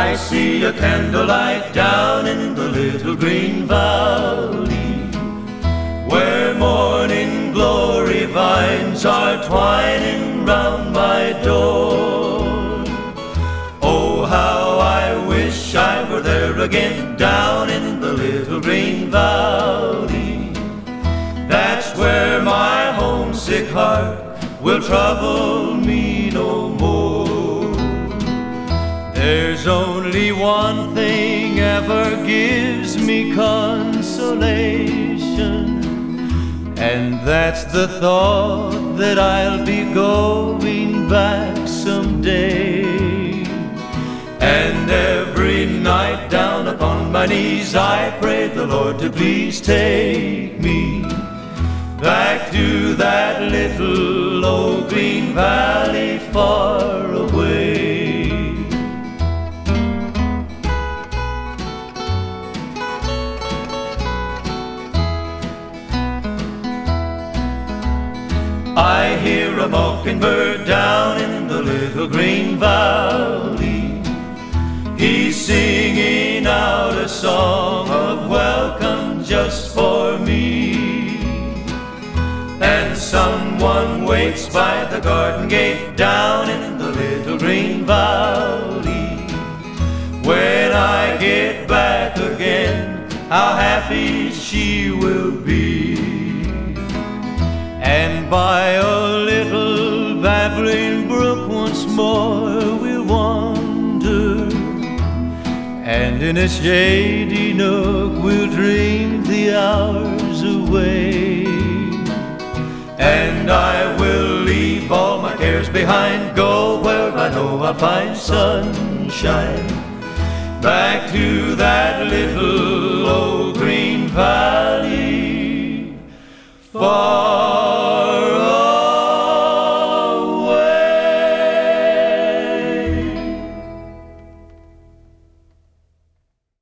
I see a candlelight down in the little green valley, where morning glory vines are twining round my door. Oh, how I wish I were there again, down in the little green valley. That's where my homesick heart will trouble me no more. There's only one thing ever gives me consolation, and that's the thought that I'll be going back someday. And every night down upon my knees I pray the Lord to please take me back to that little old green valley far away. I hear a mockingbird down in the little green valley. He's singing out a song of welcome just for me. And someone waits by the garden gate down in the little green valley. When I get back again, how happy she will be. And by a little babbling brook once more we'll wander, and in a shady nook we'll dream the hours away. And I will leave all my cares behind, go where I know I'll find sunshine, back to that little